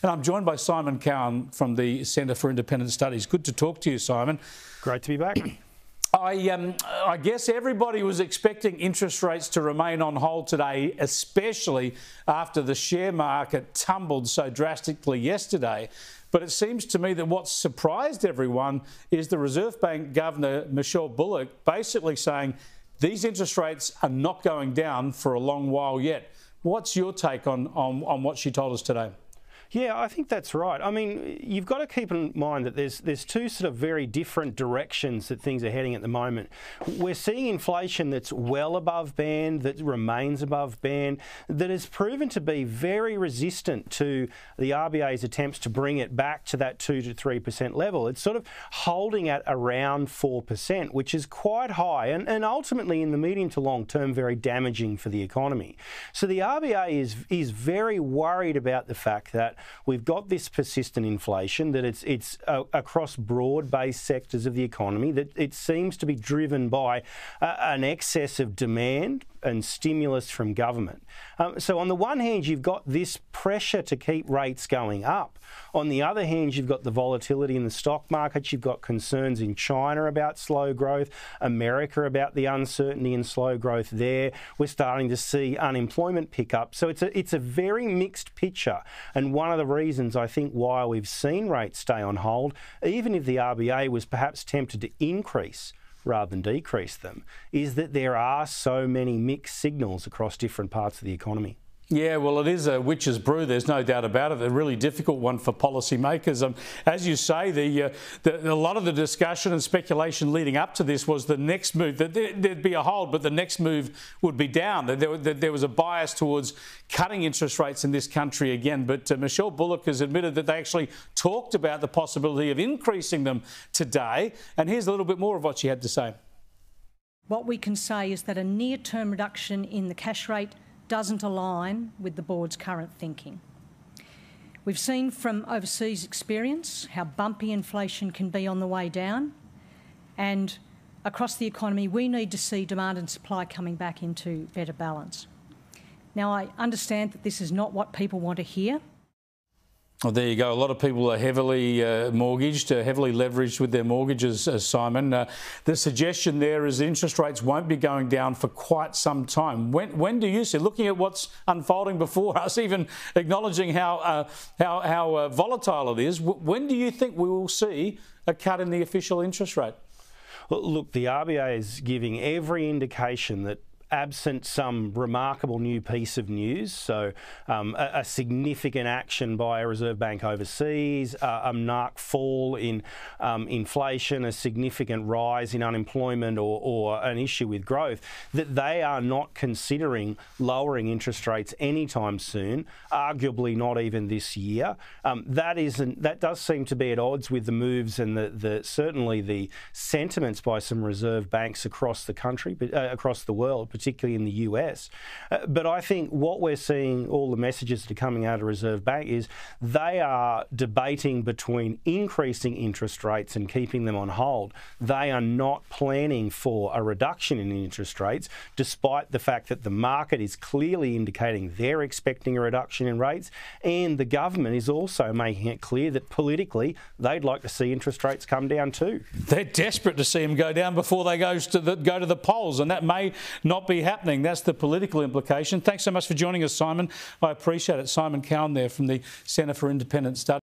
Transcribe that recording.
And I'm joined by Simon Cowan from the Centre for Independent Studies. Good to talk to you, Simon. Great to be back. I guess everybody was expecting interest rates to remain on hold today, especially after the share market tumbled so drastically yesterday. But it seems to me that what surprised everyone is the Reserve Bank Governor, Michelle Bullock, basically saying these interest rates are not going down for a long while yet. What's your take on what she told us today? Yeah, I think that's right. I mean, you've got to keep in mind that there's two sort of very different directions that things are heading at the moment. We're seeing inflation that's well above band, that remains above band, that has proven to be very resistant to the RBA's attempts to bring it back to that 2 to 3% level. It's sort of holding at around 4%, which is quite high and ultimately in the medium to long term very damaging for the economy. So the RBA is very worried about the fact that we've got this persistent inflation, that it's across broad-based sectors of the economy, that it seems to be driven by an excess of demand and stimulus from government. So on the one hand, you've got this pressure to keep rates going up. On the other hand, you've got the volatility in the stock market. You've got concerns in China about slow growth, America about the uncertainty and slow growth there. We're starting to see unemployment pick up. So it's a very mixed picture. And one of the reasons I think why we've seen rates stay on hold, even if the RBA was perhaps tempted to increase rather than decrease them, is that there are so many mixed signals across different parts of the economy. Yeah, well, it is a witch's brew, there's no doubt about it. A really difficult one for policymakers. As you say, a lot of the discussion and speculation leading up to this was the next move, that there'd be a hold, but the next move would be down. That there was a bias towards cutting interest rates in this country again. But Michelle Bullock has admitted that they actually talked about the possibility of increasing them today. And here's a little bit more of what she had to say. What we can say is that a near-term reduction in the cash rate doesn't align with the board's current thinking. We've seen from overseas experience how bumpy inflation can be on the way down, and across the economy we need to see demand and supply coming back into better balance. Now, I understand that this is not what people want to hear. Well, there you go. A lot of people are heavily mortgaged, heavily leveraged with their mortgages, Simon. The suggestion there is interest rates won't be going down for quite some time. When do you see, looking at what's unfolding before us, even acknowledging how volatile it is, when do you think we will see a cut in the official interest rate? Well, look, the RBA is giving every indication that absent some remarkable new piece of news, so a significant action by a Reserve Bank overseas, a marked fall in inflation, a significant rise in unemployment or an issue with growth, that they are not considering lowering interest rates anytime soon, arguably not even this year. That does seem to be at odds with the moves and certainly the sentiments by some reserve banks across the country, across the world, particularly in the US. But I think what we're seeing, all the messages that are coming out of Reserve Bank, is they are debating between increasing interest rates and keeping them on hold. They are not planning for a reduction in interest rates, despite the fact that the market is clearly indicating they're expecting a reduction in rates, and the government is also making it clear that politically they'd like to see interest rates come down too. They're desperate to see them go down before they go to the polls, and that may not be happening. That's the political implication. Thanks so much for joining us, Simon. I appreciate it. Simon Cowan there from the Centre for Independent Studies.